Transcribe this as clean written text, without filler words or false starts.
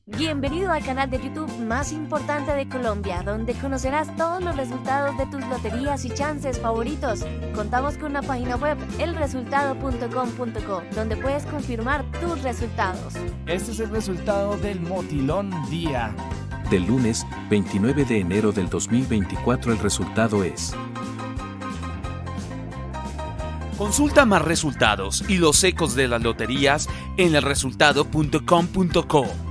Bienvenido al canal de YouTube más importante de Colombia, donde conocerás todos los resultados de tus loterías y chances favoritos. Contamos con una página web, elresultado.com.co, donde puedes confirmar tus resultados. Este es el resultado del Motilón Día. Del lunes, 29 de enero del 2024 el resultado es... Consulta más resultados y los ecos de las loterías en elresultado.com.co.